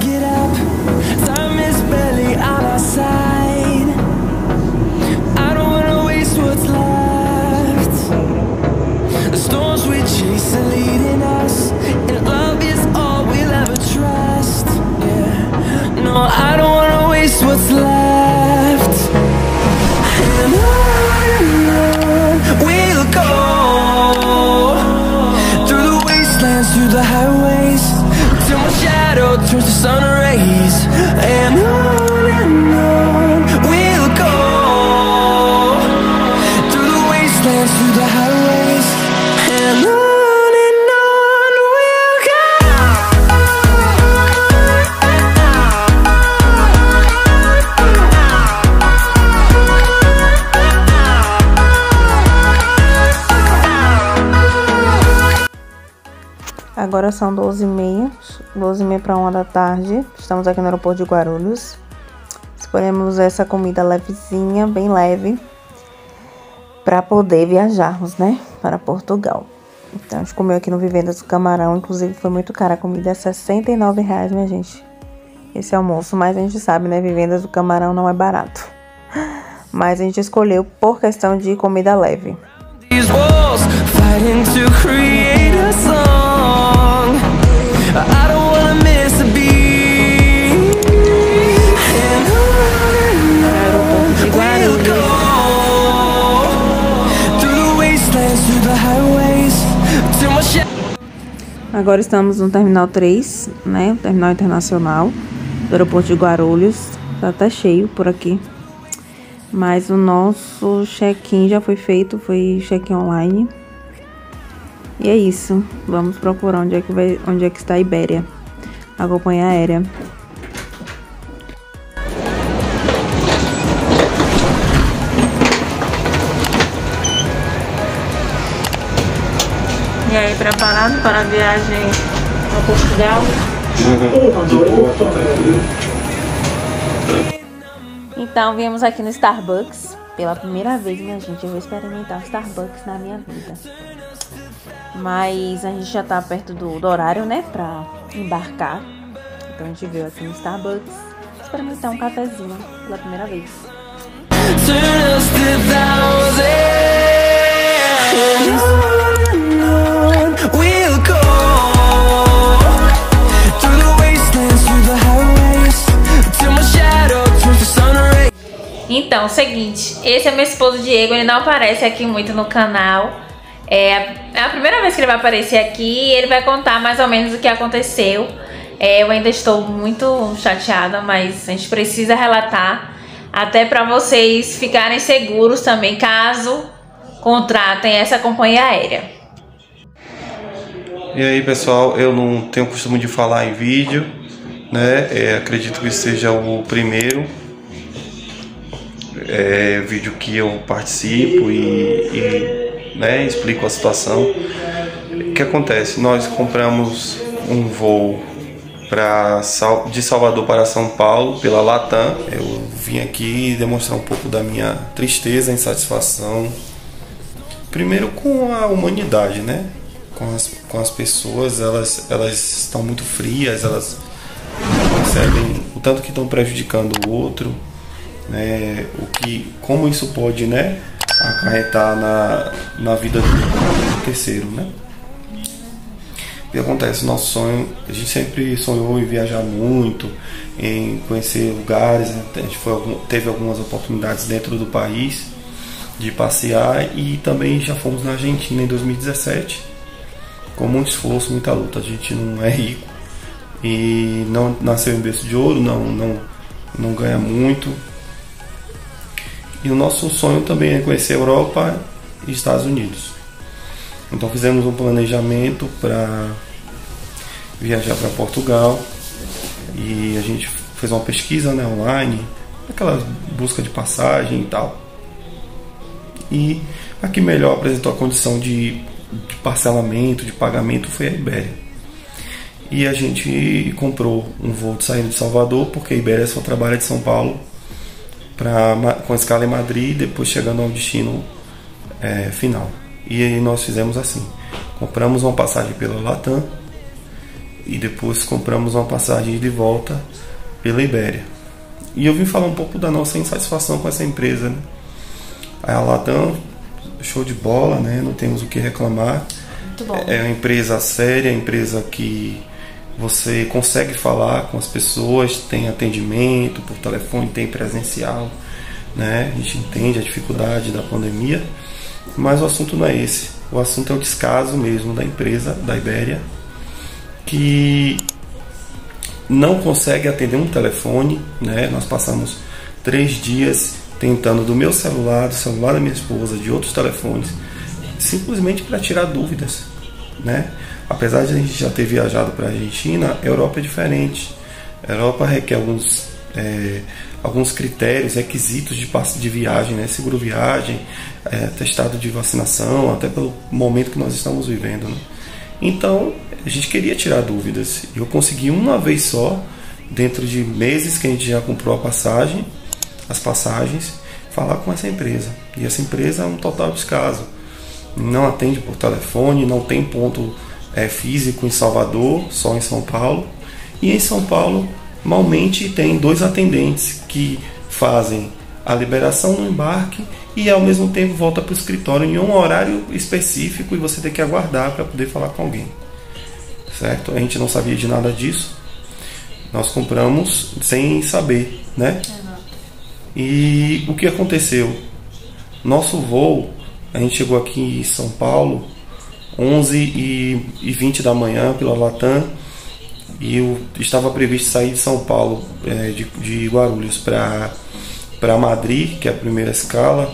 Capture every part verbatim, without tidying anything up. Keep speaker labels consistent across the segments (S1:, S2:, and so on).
S1: get up. Time is barely on our side. I don't wanna waste what's left. The storms we chase are leading us, and love is all we'll ever trust. Yeah, no, I don't wanna waste what's left. And on and on we'll go, through the wastelands, through the highways, till my shadow turns to sun rays. And on and on we'll go, through the wastelands, through the highways, and on.
S2: Agora são doze e meia, doze e meia para uma da tarde. Estamos aqui no aeroporto de Guarulhos. Escolhemos essa comida levezinha, bem leve, para poder viajarmos, né, para Portugal. Então a gente comeu aqui no Vivendas do Camarão, inclusive foi muito cara a comida, é sessenta e nove reais, minha gente, esse almoço. Mas a gente sabe, né, Vivendas do Camarão não é barato. Mas a gente escolheu por questão de comida leve.
S1: These walls fighting to create a song. I don't wanna miss a beat. And on we'll go, through the wastelands, through the highways, till my shadow.
S2: Agora estamos no Terminal três, né, o Terminal Internacional do aeroporto de Guarulhos. Tá até cheio por aqui. Mas o nosso check-in já foi feito, foi check-in online. E é isso, vamos procurar onde é que vai, onde é que está a Ibéria, a companhia aérea. E aí, preparado para a viagem a Portugal? Então, viemos aqui no Starbucks. Pela primeira vez, minha gente, eu vou experimentar o Starbucks na minha vida. Mas a gente já tá perto do, do horário, né, pra embarcar. Então a gente veio aqui no Starbucks experimentar um cafezinho pela primeira vez. Então, seguinte, esse é meu esposo Diego, ele não aparece aqui muito no canal. É, é a primeira vez que ele vai aparecer aqui e ele vai contar mais ou menos o que aconteceu. É, eu ainda estou muito chateada, mas a gente precisa relatar, até para vocês ficarem seguros também, caso contratem essa companhia aérea.
S3: E aí, pessoal, eu não tenho costume de falar em vídeo, né? É, acredito que seja o primeiro é, vídeo que eu participo e, e né, explico a situação. O que acontece? Nós compramos um voo pra, de Salvador para São Paulo pela Latam. Eu vim aqui demonstrar um pouco da minha tristeza, insatisfação, primeiro com a humanidade, né? Com as, com as pessoas, elas, elas estão muito frias, elas percebem o tanto que estão prejudicando o outro, né? O que, como isso pode, né, acarretar na, na vida do, do terceiro, né? O que acontece? Nosso sonho, a gente sempre sonhou em viajar muito, em conhecer lugares, né? A gente foi, teve algumas oportunidades dentro do país de passear e também já fomos na Argentina em dois mil e dezessete. Com muito esforço, muita luta. A gente não é rico e não nasceu em berço de ouro, não, não, não ganha muito. E o nosso sonho também é conhecer a Europa e Estados Unidos. Então fizemos um planejamento para viajar para Portugal e a gente fez uma pesquisa, né, online, aquela busca de passagem e tal. E a que melhor apresentou a condição de de parcelamento, de pagamento, foi a Ibéria. E a gente comprou um voo de saída de Salvador, porque a Ibéria só trabalha de São Paulo pra, com escala em Madrid, depois chegando ao destino é, final. E aí nós fizemos assim, compramos uma passagem pela Latam e depois compramos uma passagem de volta pela Ibéria. E eu vim falar um pouco da nossa insatisfação com essa empresa, né? A Latam, show de bola, né? Não temos o que reclamar.
S2: Muito bom.
S3: É uma empresa séria, empresa que você consegue falar com as pessoas, tem atendimento por telefone, tem presencial, né? A gente entende a dificuldade da pandemia, mas o assunto não é esse. O assunto é o descaso mesmo da empresa, da Ibéria, que não consegue atender um telefone, né? Nós passamos três dias tentando do meu celular, do celular da minha esposa, de outros telefones, simplesmente para tirar dúvidas, né? Apesar de a gente já ter viajado para a Argentina, a Europa é diferente. A Europa requer alguns, é, alguns critérios, requisitos de, de viagem, né? Seguro viagem, é, testado de vacinação, até pelo momento que nós estamos vivendo, né? Então, a gente queria tirar dúvidas. Eu consegui uma vez só, dentro de meses que a gente já comprou a passagem, as passagens, falar com essa empresa. E essa empresa é um total descaso. Não atende por telefone, não tem ponto é, físico em Salvador, só em São Paulo. E em São Paulo, malmente tem dois atendentes que fazem a liberação no embarque e ao mesmo tempo volta para o escritório em um horário específico e você tem que aguardar para poder falar com alguém. Certo? A gente não sabia de nada disso. Nós compramos sem saber, né?
S2: Exato.
S3: E o que aconteceu? Nosso voo, a gente chegou aqui em São Paulo onze e vinte da manhã pela Latam e eu estava previsto sair de São Paulo, é, de, de Guarulhos para para Madrid, que é a primeira escala,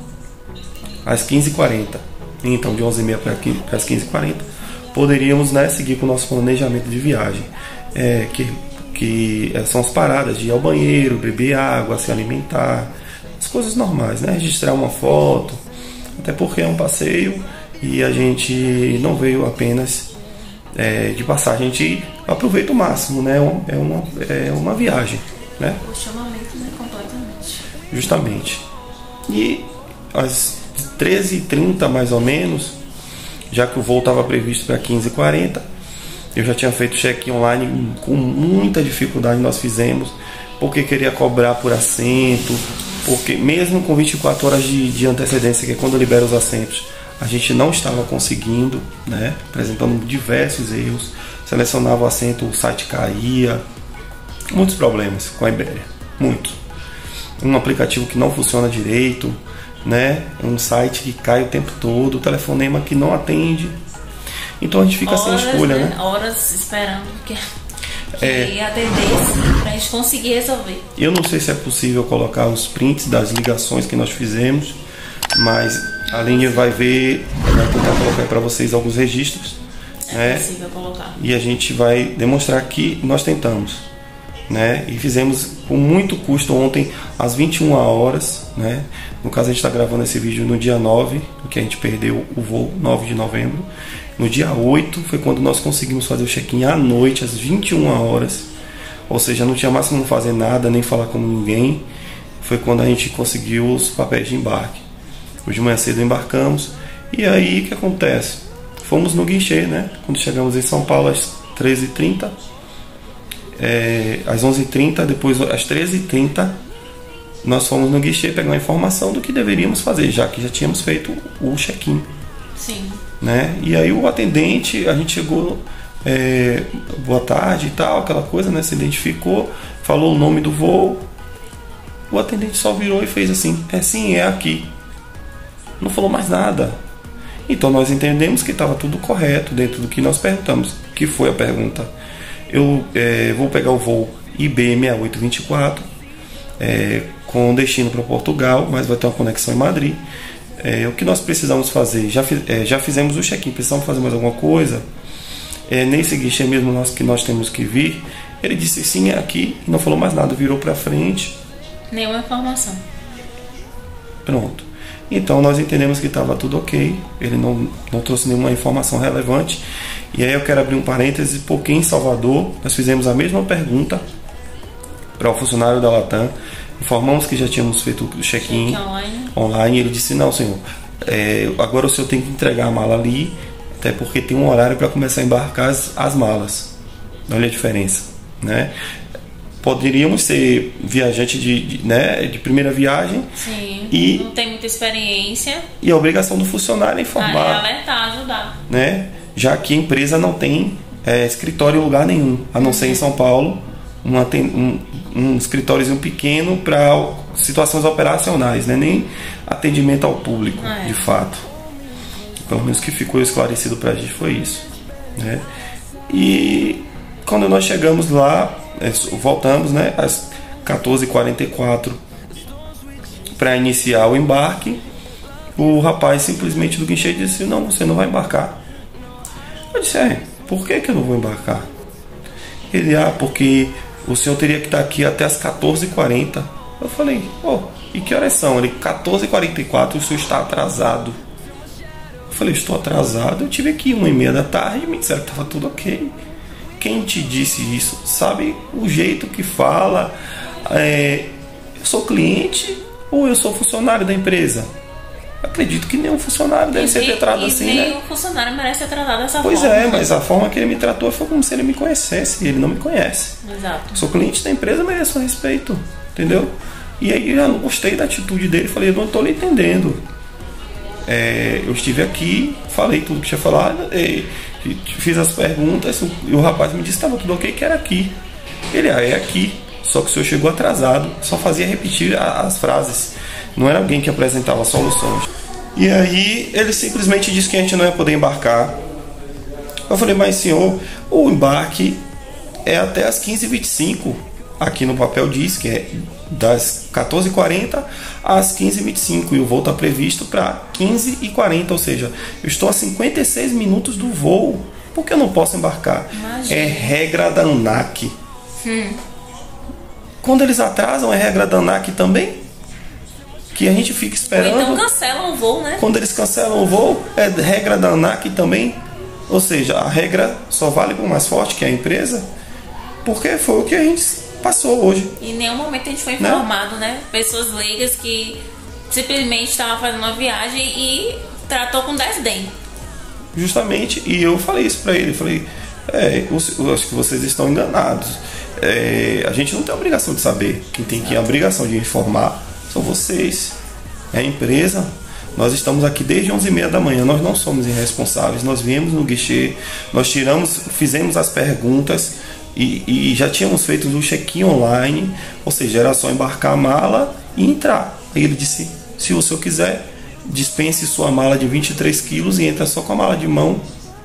S3: às quinze e quarenta. Então, de onze e meia para as quinze e quarenta, poderíamos, né, seguir com o nosso planejamento de viagem, é, que, que são as paradas de ir ao banheiro, beber água, se alimentar, as coisas normais, né? Registrar uma foto, até porque é um passeio e a gente não veio apenas é, de passagem, a gente aproveita o máximo, né? É uma, é uma viagem, né?
S2: O chamamento, né? Completamente.
S3: Justamente. E às treze e trinta mais ou menos, já que o voo estava previsto para quinze e quarenta, eu já tinha feito check-in online com muita dificuldade, nós fizemos, porque queria cobrar por assento, porque mesmo com vinte e quatro horas de, de antecedência, que é quando libera os assentos, a gente não estava conseguindo, né? Apresentando diversos erros, selecionava o assento, o site caía, muitos problemas com a Ibéria, muitos. Um aplicativo que não funciona direito, né? Um site que cai o tempo todo, telefonema que não atende. Então a gente fica
S2: horas,
S3: sem escolha, né?
S2: né? Horas esperando que, que
S3: é,
S2: atendesse pra gente conseguir resolver.
S3: Eu não sei se é possível colocar os prints das ligações que nós fizemos, mas a linha vai ver, vai tentar colocar para vocês alguns registros,
S2: é
S3: né?
S2: possível colocar.
S3: E a gente vai demonstrar que nós tentamos, né? E fizemos com muito custo ontem às vinte e uma horas, né? No caso a gente está gravando esse vídeo no dia nove, que a gente perdeu o voo, nove de novembro. No dia oito foi quando nós conseguimos fazer o check-in à noite, às vinte e uma horas. Ou seja, não tinha mais como fazer nada, nem falar com ninguém. Foi quando a gente conseguiu os papéis de embarque. Hoje de manhã cedo embarcamos. E aí o que acontece? Fomos no guichê, né? Quando chegamos em São Paulo às treze e trinta, é, às onze e trinta, depois às treze e trinta, nós fomos no guichê pegar uma informação do que deveríamos fazer, já que já tínhamos feito o check-in.
S2: Sim.
S3: Né? E aí o atendente, a gente chegou, é, boa tarde e tal, aquela coisa, né? Se identificou, falou o nome do voo. O atendente só virou e fez assim: é sim, é aqui. Não falou mais nada. Então nós entendemos que estava tudo correto dentro do que nós perguntamos. Que foi a pergunta: eu é, vou pegar o voo I B seis oito dois quatro, é, com destino para Portugal, mas vai ter uma conexão em Madrid. É, o que nós precisamos fazer? Já, é, já fizemos o check-in, precisamos fazer mais alguma coisa? É, nesse guichê mesmo nós, que nós temos que vir. Ele disse sim, é aqui, e não falou mais nada, virou para frente.
S2: Nenhuma informação.
S3: Pronto. Então nós entendemos que estava tudo ok, ele não, não trouxe nenhuma informação relevante. E aí eu quero abrir um parêntese, porque em Salvador nós fizemos a mesma pergunta para o funcionário da Latam. Informamos que já tínhamos feito o check-in
S2: Check online.
S3: online. Ele disse: não, senhor, é, agora o senhor tem que entregar a mala ali, até porque tem um horário para começar a embarcar as, as malas. Olha a diferença, né? Poderíamos ser viajante de, de, né, de primeira viagem.
S4: Sim,
S3: e
S4: não tem muita experiência.
S3: E a obrigação do funcionário é informar.
S4: Ah, é alertar, ajudar.
S3: Né? Já que a empresa não tem é, escritório em lugar nenhum, a não ser em São Paulo, uma, um, um escritóriozinho pequeno para situações operacionais, né? Nem atendimento ao público, ah, é. de fato. Pelo menos que ficou esclarecido para a gente foi isso, né? E quando nós chegamos lá, voltamos, né, às quatorze e quarenta e quatro para iniciar o embarque, o rapaz simplesmente do guichê disse: não, você não vai embarcar. Eu disse: é, por que que eu não vou embarcar? Ele: ah, porque o senhor teria que estar aqui até as quatorze e quarenta. Eu falei: oh, e que horas são? Ele: quatorze e quarenta e quatro, o senhor está atrasado. Eu falei: estou atrasado? Eu tive aqui uma e meia da tarde, me disseram que estava tudo ok. Quem te disse isso? Sabe o jeito que fala? É, eu sou cliente ou eu sou funcionário da empresa? Acredito que nenhum funcionário deve e, ser tratado
S4: e
S3: assim,
S4: nem
S3: né?
S4: Nenhum funcionário merece ser tratado dessa
S3: pois
S4: forma.
S3: Pois é, mas a forma que ele me tratou foi como se ele me conhecesse. E ele não me conhece.
S4: Exato.
S3: Sou cliente da empresa, mereço respeito. Entendeu? E aí eu já não gostei da atitude dele. Falei: eu não estou lhe entendendo. É, eu estive aqui, falei tudo que tinha falado, e, e fiz as perguntas, e o rapaz me disse que estava tudo ok, que era aqui. Ele: ah, é aqui, só que o senhor chegou atrasado. Só fazia repetir a, as frases, não era alguém que apresentava soluções. E aí ele simplesmente disse que a gente não ia poder embarcar. Eu falei: mas senhor, o embarque é até as quinze e vinte e cinco. Aqui no papel diz que é das quatorze e quarenta às quinze e vinte e cinco, e o voo está previsto para quinze e quarenta, ou seja, eu estou a cinquenta e seis minutos do voo. Por que eu não posso embarcar? Imagina. É regra da ANAC. Hum. Quando eles atrasam, é regra da ANAC também? Que a gente fica esperando.
S4: Então cancelam o voo, né?
S3: Quando eles cancelam o voo, é regra da ANAC também? Ou seja, a regra só vale para o mais forte, que é a empresa? Porque foi o que a gente passou hoje.
S4: Em nenhum momento a gente foi informado, né? né? Pessoas leigas que simplesmente estavam fazendo uma viagem e tratou com desdém.
S3: Justamente, e eu falei isso pra ele. Falei: é, eu, eu acho que vocês estão enganados. É, a gente não tem a obrigação de saber. Quem tem que a obrigação de informar são vocês. É a empresa. Nós estamos aqui desde onze e meia da manhã. Nós não somos irresponsáveis. Nós viemos no guichê, nós tiramos, fizemos as perguntas. E, e já tínhamos feito o check-in online, ou seja, era só embarcar a mala e entrar. Aí ele disse: se o senhor quiser, dispense sua mala de vinte e três quilos e entra só com a mala de mão.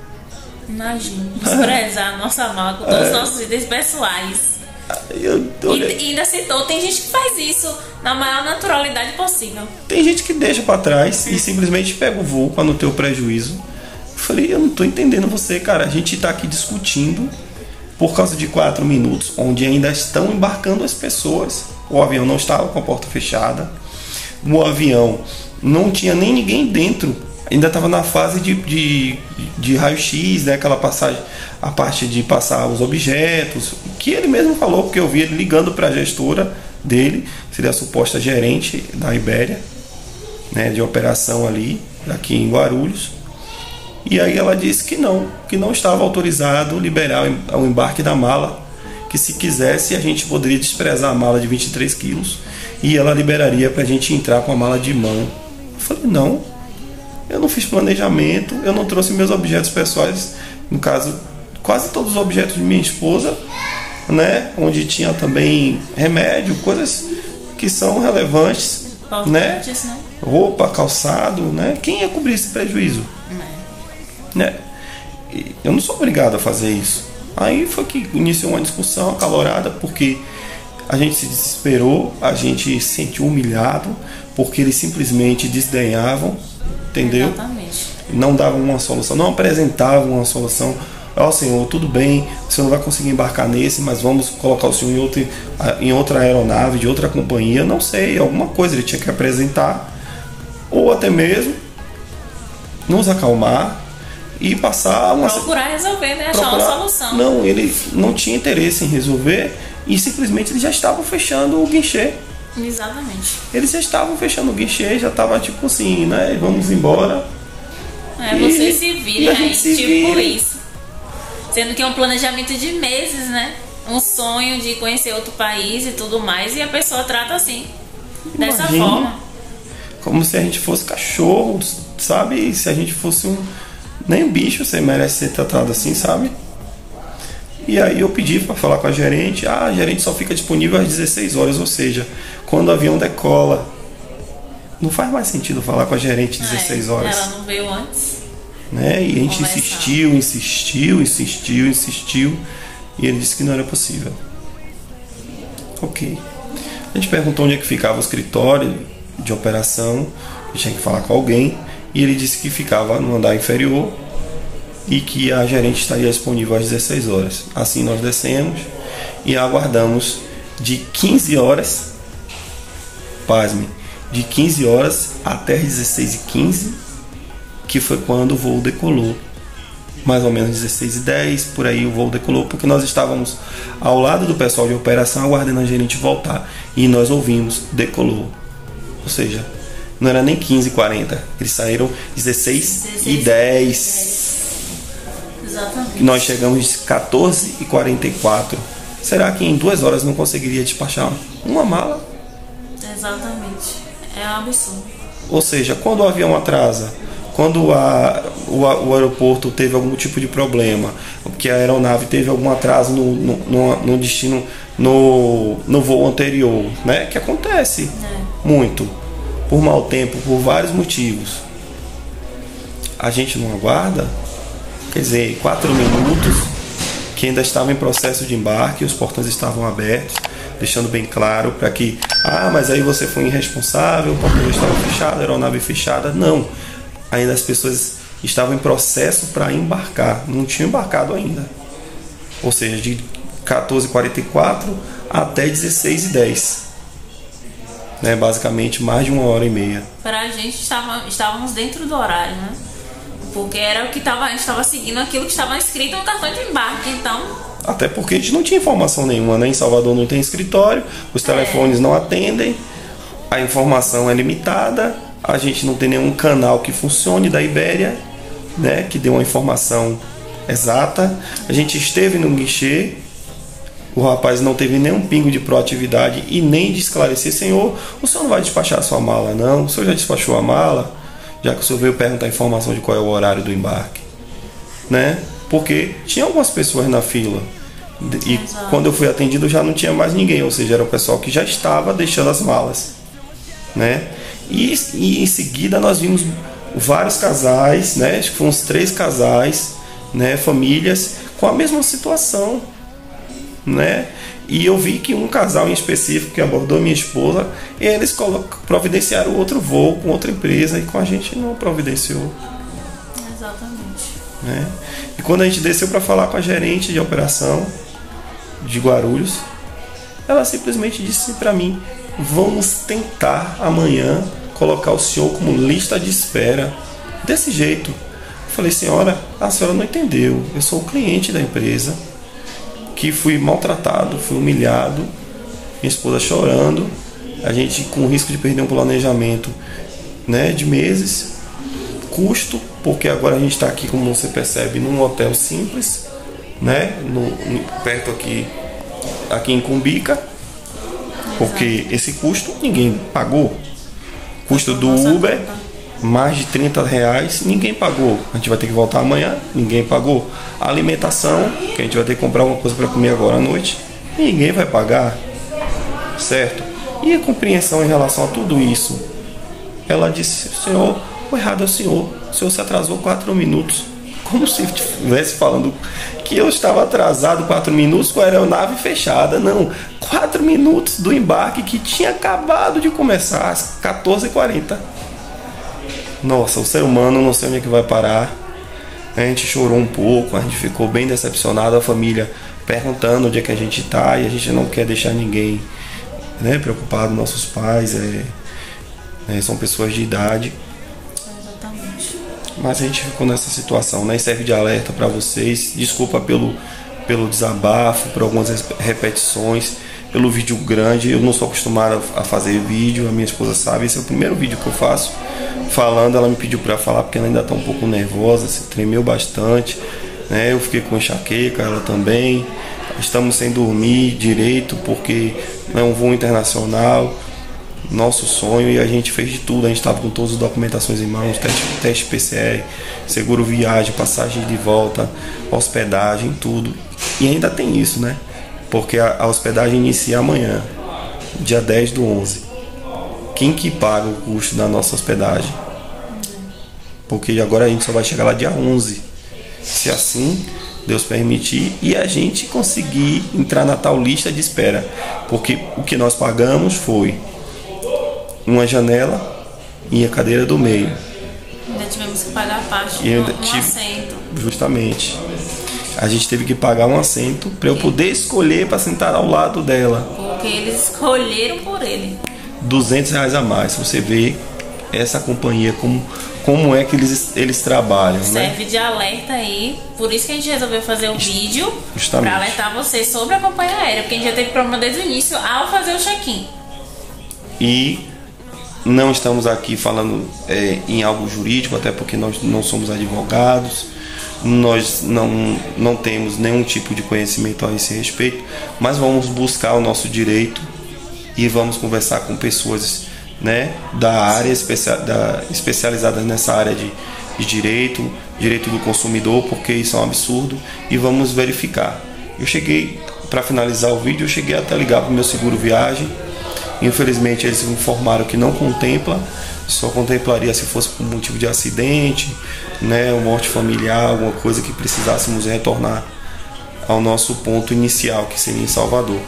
S4: Imagina, desprezar a nossa mala com todos os é. nossos itens pessoais.
S3: Eu, eu,
S4: e, e ainda citou, tem gente que faz isso na maior naturalidade possível.
S3: Tem gente que deixa para trás e simplesmente pega o voo para não ter o prejuízo. Eu falei: eu não tô entendendo você, cara. A gente tá aqui discutindo por causa de quatro minutos, onde ainda estão embarcando as pessoas. O avião não estava com a porta fechada, o avião não tinha nem ninguém dentro, ainda estava na fase de, de, de raio-x, né? Aquela passagem, a parte de passar os objetos, que ele mesmo falou, porque eu vi ele ligando para a gestora dele, seria a suposta gerente da Ibéria, né, de operação ali, aqui em Guarulhos. E aí ela disse que não, que não estava autorizado liberar o embarque da mala, que se quisesse a gente poderia desprezar a mala de vinte e três quilos e ela liberaria para a gente entrar com a mala de mão. Eu falei: não, eu não fiz planejamento, eu não trouxe meus objetos pessoais, no caso, quase todos os objetos de minha esposa, né, onde tinha também remédio, coisas que são relevantes, né? né? Roupa, calçado, né? Quem ia cobrir esse prejuízo? Né? Eu não sou obrigado a fazer isso. Aí foi que iniciou uma discussão acalorada, porque a gente se desesperou, a gente se sentiu humilhado, porque eles simplesmente desdenhavam, entendeu?
S4: Exatamente.
S3: Não davam uma solução, não apresentavam uma solução. Ó, senhor, tudo bem, você não vai conseguir embarcar nesse, mas vamos colocar o senhor em outra, em outra aeronave, de outra companhia, não sei, alguma coisa ele tinha que apresentar, ou até mesmo nos acalmar e passar uma...
S4: procurar resolver, né? Achar procurar... uma solução.
S3: Não, ele não tinha interesse em resolver e simplesmente eles já estavam fechando o guichê.
S4: Exatamente.
S3: Eles já estavam fechando o guichê, já estava tipo assim, né? Vamos embora.
S4: É, e, vocês se virem aí,
S3: se
S4: tipo
S3: virem.
S4: isso. Sendo que é um planejamento de meses, né? Um sonho de conhecer outro país e tudo mais, e a pessoa trata assim, dessa
S3: Imagina,
S4: forma.
S3: como se a gente fosse cachorro, sabe? Se a gente fosse um... Nem um bicho você merece ser tratado assim, sabe? E aí eu pedi para falar com a gerente. Ah, a gerente só fica disponível às dezesseis horas, ou seja, quando o avião decola. Não faz mais sentido falar com a gerente dezesseis horas.
S4: Ela não veio antes.
S3: Né? E a gente
S4: Conversar.
S3: insistiu, insistiu, insistiu, insistiu. E ele disse que não era possível. Ok. A gente perguntou onde é que ficava o escritório de operação. A gente tinha que falar com alguém. E ele disse que ficava no andar inferior e que a gerente estaria disponível às dezesseis horas. Assim nós descemos e aguardamos de quinze horas, pasme, de quinze horas até as dezesseis e quinze, que foi quando o voo decolou. Mais ou menos dezesseis e dez, por aí o voo decolou, porque nós estávamos ao lado do pessoal de operação aguardando a gerente voltar e nós ouvimos, decolou. Ou seja, não era nem quinze e quarenta, eles saíram dezesseis e dez.
S4: Exatamente.
S3: Nós chegamos quatorze e quarenta e quatro. Será que em duas horas não conseguiria despachar uma mala?
S4: Exatamente. É um absurdo.
S3: Ou seja, quando o avião atrasa, quando a, o, o aeroporto teve algum tipo de problema, que a aeronave teve algum atraso no, no, no, no destino, no, no voo anterior, né? Que acontece
S4: É.
S3: muito, por mau tempo, por vários motivos. A gente não aguarda, quer dizer, quatro minutos, que ainda estava em processo de embarque, os portões estavam abertos, deixando bem claro para que, ah, mas aí você foi irresponsável, o portão estava fechado, a aeronave fechada. Não, ainda as pessoas estavam em processo para embarcar, não tinham embarcado ainda. Ou seja, de quatorze e quarenta e quatro até dezesseis e dez. Né, basicamente mais de uma hora e meia.
S4: Pra gente estava, estávamos dentro do horário, né? Porque era o que tava, a gente estava seguindo aquilo que estava escrito no cartão de embarque, então.
S3: Até porque a gente não tinha informação nenhuma, né? Em Salvador não tem escritório, os telefones é. não atendem, a informação é limitada, a gente não tem nenhum canal que funcione da Ibéria, né? Que dê uma informação exata. A gente esteve no guichê, o rapaz não teve nenhum pingo de proatividade e nem de esclarecer: senhor, o senhor não vai despachar a sua mala, não? O senhor já despachou a mala? Já que o senhor veio perguntar a informação de qual é o horário do embarque, né? Porque tinha algumas pessoas na fila e Exato. Quando eu fui atendido já não tinha mais ninguém, ou seja, era o pessoal que já estava deixando as malas, né? E, e em seguida nós vimos vários casais, né? Acho que foram uns três casais, né? Famílias com a mesma situação, né? E eu vi que um casal em específico que abordou minha esposa, eles providenciaram outro voo com outra empresa e com a gente não providenciou.
S4: Exatamente.
S3: Né? E quando a gente desceu para falar com a gerente de operação de Guarulhos, ela simplesmente disse para mim: vamos tentar amanhã colocar o senhor como lista de espera. Desse jeito. Eu falei: senhora, a senhora não entendeu, eu sou o cliente da empresa, que fui maltratado, fui humilhado, minha esposa chorando, a gente com risco de perder um planejamento, né, de meses, custo, porque agora a gente está aqui, como você percebe, num hotel simples, né, no, no, perto aqui, aqui em Cumbica, porque esse custo ninguém pagou, custo do Uber, mais de trinta reais, ninguém pagou. A gente vai ter que voltar amanhã, ninguém pagou. A alimentação, que a gente vai ter que comprar alguma coisa para comer agora à noite, ninguém vai pagar, certo? E a compreensão em relação a tudo isso? Ela disse: senhor, o errado é o senhor, o senhor se atrasou quatro minutos. Como se estivesse falando que eu estava atrasado quatro minutos com a aeronave fechada. Não, quatro minutos do embarque que tinha acabado de começar às quatorze e quarenta. Nossa, o ser humano não sei onde é que vai parar. A gente chorou um pouco, a gente ficou bem decepcionado, a família perguntando onde é que a gente está, e a gente não quer deixar ninguém, né, preocupado. Nossos pais é, é, são pessoas de idade.
S4: Exatamente.
S3: Mas a gente ficou nessa situação, né? E serve de alerta para vocês. Desculpa pelo, pelo desabafo, por algumas repetições, pelo vídeo grande. Eu não sou acostumado a fazer vídeo, a minha esposa sabe. Esse é o primeiro vídeo que eu faço falando. Ela me pediu para falar porque ela ainda está um pouco nervosa, se tremeu bastante. né? Eu fiquei com enxaqueca, ela também. Estamos sem dormir direito porque é um voo internacional, nosso sonho, e a gente fez de tudo. A gente estava com todas as documentações em mãos, teste, teste P C R, seguro viagem, passagem de volta, hospedagem, tudo. E ainda tem isso, né? Porque a, a hospedagem inicia amanhã, dia dez do onze. Quem que paga o custo da nossa hospedagem? Porque agora a gente só vai chegar lá dia onze. Se assim Deus permitir, e a gente conseguir entrar na tal lista de espera. Porque o que nós pagamos foi uma janela e a cadeira do meio.
S4: Ainda tivemos que pagar a parte
S3: E
S4: do
S3: ainda
S4: um
S3: tive-
S4: assento.
S3: Justamente. A gente teve que pagar um assento para eu poder escolher para sentar ao lado dela.
S4: Porque eles escolheram por ele.
S3: duzentos reais a mais. Você vê essa companhia, como, como é que eles, eles trabalham, né?
S4: Serve de alerta aí. Por isso que a gente resolveu fazer o vídeo.
S3: Justamente.
S4: Para alertar vocês sobre a companhia aérea. Porque a gente já teve problema desde o início ao fazer o check-in.
S3: E não estamos aqui falando é, em algo jurídico, até porque nós não somos advogados, nós não, não temos nenhum tipo de conhecimento a esse respeito, mas vamos buscar o nosso direito e vamos conversar com pessoas, né, da área especia, da, especializadas nessa área de, de direito, direito do consumidor, porque isso é um absurdo, e vamos verificar. Eu cheguei, para finalizar o vídeo, eu cheguei até ligar para o meu seguro viagem. Infelizmente eles me informaram que não contempla, só contemplaria se fosse por motivo de acidente, né, ou morte familiar, alguma coisa que precisássemos retornar ao nosso ponto inicial, que seria em Salvador.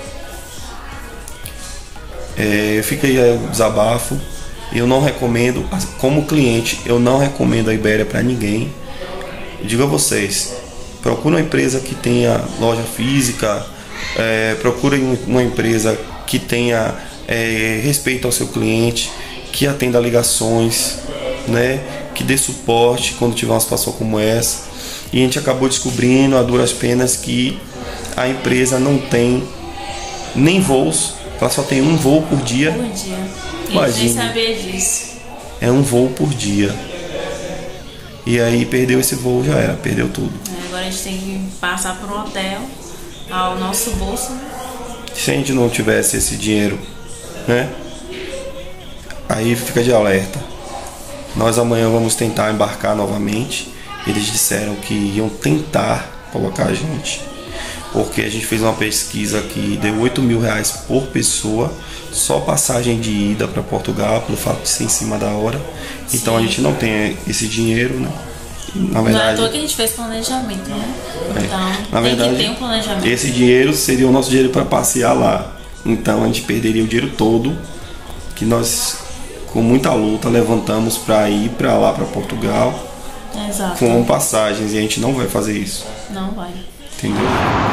S3: É, eu fiquei aí o desabafo. Eu não recomendo, como cliente, eu não recomendo a Iberia para ninguém. Eu digo a vocês, procure uma empresa que tenha loja física, é, procure uma empresa que tenha É, respeito ao seu cliente, que atenda ligações, né, que dê suporte quando tiver uma situação como essa. E a gente acabou descobrindo a duras penas que a empresa não tem nem voos, ela só tem um voo por dia.
S4: Por dia. E
S3: Imagina.
S4: sem saber disso.
S3: É um voo por dia. E aí perdeu esse voo, já era, perdeu tudo.
S4: Agora a gente tem que passar por um hotel ao nosso bolso.
S3: Se a gente não tivesse esse dinheiro, né? Aí fica de alerta. Nós amanhã vamos tentar embarcar novamente. Eles disseram que iam tentar colocar a gente, porque a gente fez uma pesquisa que deu oito mil reais por pessoa, só passagem de ida para Portugal, pelo fato de ser em cima da hora. Então a gente não tem esse dinheiro, né? Na
S4: Não é à
S3: verdade,
S4: toa que a gente fez planejamento, né?
S3: É.
S4: Então
S3: Na
S4: tem
S3: verdade,
S4: que ter um planejamento.
S3: esse dinheiro seria o nosso dinheiro para passear lá. Então a gente perderia o dinheiro todo que nós, com muita luta, levantamos para ir para lá, para Portugal,
S4: Exato.
S3: com passagens, e a gente não vai fazer isso,
S4: Não vai.
S3: entendeu?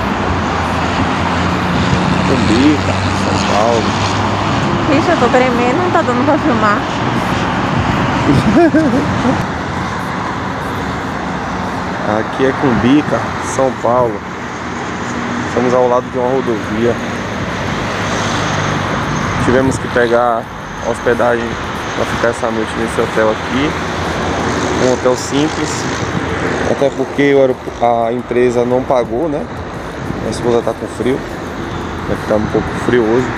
S3: Cumbica, São Paulo.
S2: Ixi, eu tô tremendo, não tá dando pra filmar.
S3: Aqui é Cumbica, São Paulo. Estamos ao lado de uma rodovia. Tivemos que pegar hospedagem para ficar essa noite nesse hotel aqui. Um hotel simples, até porque o aeroporto, a empresa não pagou, né? Minha esposa tá com frio, vai ficar um pouco frio hoje.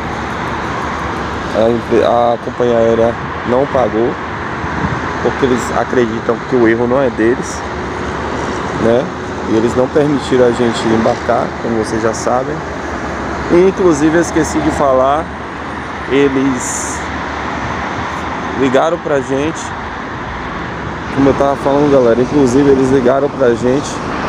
S3: A, empre- a companhia aérea não pagou, porque eles acreditam que o erro não é deles, né? E eles não permitiram a gente embarcar, como vocês já sabem. E, inclusive, eu esqueci de falar, eles ligaram pra gente, como eu tava falando, galera, inclusive eles ligaram pra gente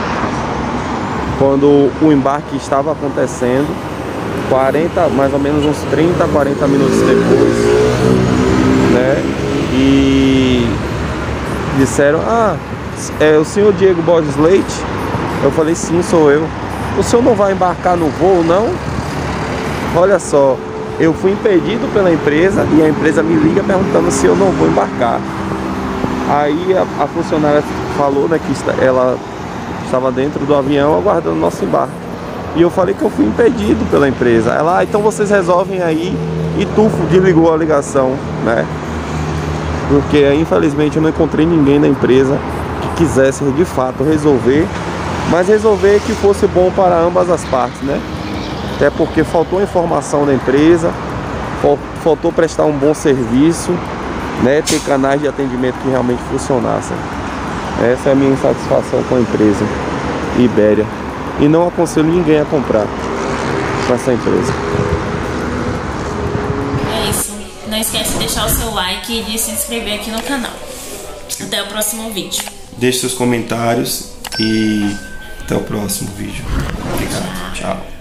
S3: quando o embarque estava acontecendo, quarenta, mais ou menos uns trinta, quarenta minutos depois, né? E disseram: ah, é o senhor Diego Borges Leite? Eu falei: sim, sou eu. O senhor não vai embarcar no voo, não? Olha só, eu fui impedido pela empresa e a empresa me liga perguntando se eu não vou embarcar. Aí a, a funcionária falou, né, que está, ela estava dentro do avião aguardando o nosso embarque. E eu falei que eu fui impedido pela empresa. Ela: ah, então vocês resolvem aí. E tufo, desligou a ligação, né? Porque infelizmente eu não encontrei ninguém na empresa que quisesse de fato resolver mas resolver que fosse bom para ambas as partes, né? Até porque faltou informação da empresa, faltou prestar um bom serviço, né? Ter canais de atendimento que realmente funcionassem. Essa é a minha insatisfação com a empresa Ibéria. E não aconselho ninguém a comprar com essa empresa.
S4: É isso. Não esquece de deixar o seu like e de se inscrever aqui no canal. Até o próximo vídeo.
S3: Deixe seus comentários e até o próximo vídeo. Obrigado. Tchau.